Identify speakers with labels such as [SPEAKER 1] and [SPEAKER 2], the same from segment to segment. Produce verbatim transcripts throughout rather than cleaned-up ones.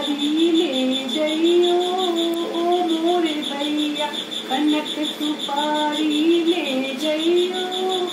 [SPEAKER 1] सुपारी ले जइयो ओ मोरे भैया, कनक सुपारी ले जइयो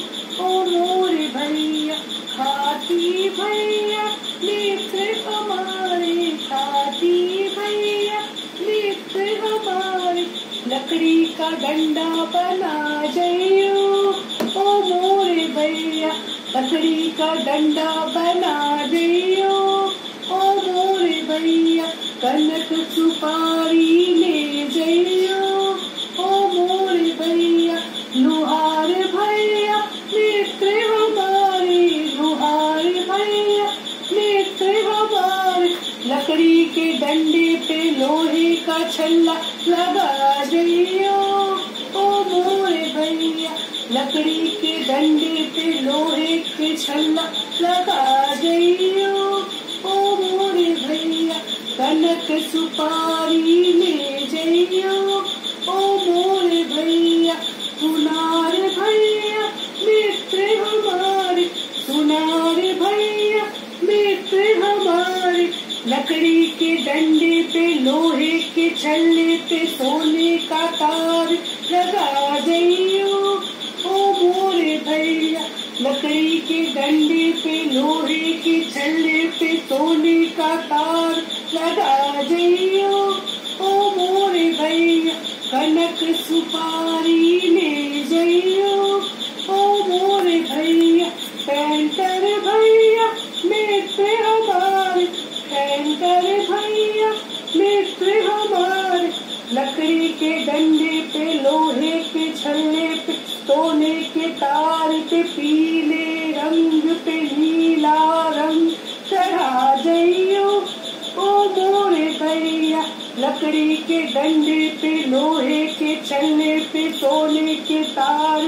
[SPEAKER 1] ओ मोरे भैया। खाती भैया मित्र हमारे, खाती भैया मित्र हमारे, लकड़ी का डंडा बना जइयो ओ मोरे भैया, लकड़ी का डंडा बना जइयो ओ मोरे भैया। कनक सुपारी ले जइयो ओ मोरे भैया। लुहार भैया मित्र हमारे, लुहार भैया मित्र हमारे, लकड़ी के डंडे पे लोहे का छल्ला लगा जइयो ओ मोरे भैया, लकड़ी के डंडे पे लोहे के छल्ला लगा जइयो ओ मोरे भैया। कनक सुपारी ले जइयो ओ मोरे भैया। सुनार भैया मित्र हमारे, सुनार भैया मित्र हमारे, लकड़ी के डंडे पे लोहे के छल्ले पे सोने का तार लगा जइयो ओ मोरे भैया, लकड़ी के डंडे पे लोहे के छल्ले पे सोने का तार लगा जइयो ओ मोरे भैया। कनक सुपारी ले जइयो ओ मोरे भैया। पेंटर भैया मित्र हमारे, पेंटर भैया मित्र हमारे, लकड़ी के डंडे पे लोहे के छल्ले पे सोने के तार पे पीले रंग पे नीला रंग चढ़ा जइयो ओ मोरे भैया, लकड़ी के डंडे पे लोहे के छल्ले पे सोने के तार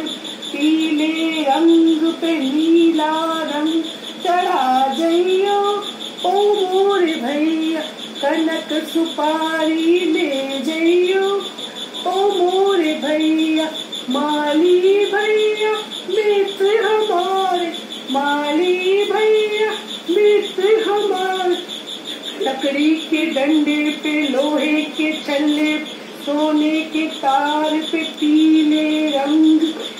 [SPEAKER 1] पीले रंग पे नीला रंग चढ़ा जइयो ओ मोरे भैया। कनक सुपारी ले जइयो ओ मोरे भैया। माली भैया मित्र हमारे, माली भैया मित्र हमारे, लकड़ी के डंडे पे लोहे के छल्ले सोने के तार पे पीले रंग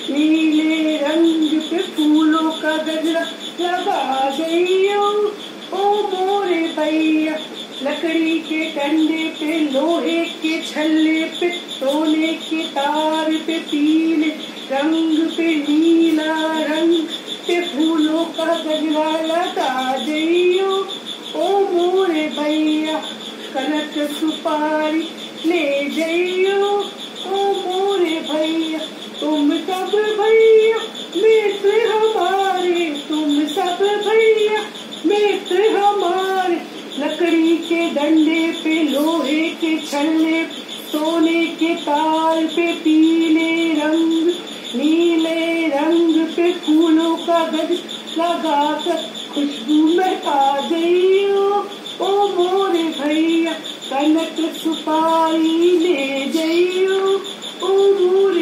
[SPEAKER 1] नीले रंग पे फूलों का गजरा लगा जइयो ओ मोरे भैया, लकड़ी के डंडे पे लोहे के छल्ले पे सोने के तार पे पीले रंग पे नीला रंग पे फूलों का गजरा लगा जइयो ओ मोरे भैया। कनक सुपारी ले जइयो ओ मोरे भैया। तुम सब भैया मित्र हमारे, तुम सब भैया मित्र हमारे, लकड़ी के डंडे पे लोहे के छल्ले सोने के तार पे पीले रंग नीले रंग पे फूलों का गज लगा कर खुशबू में आ गई।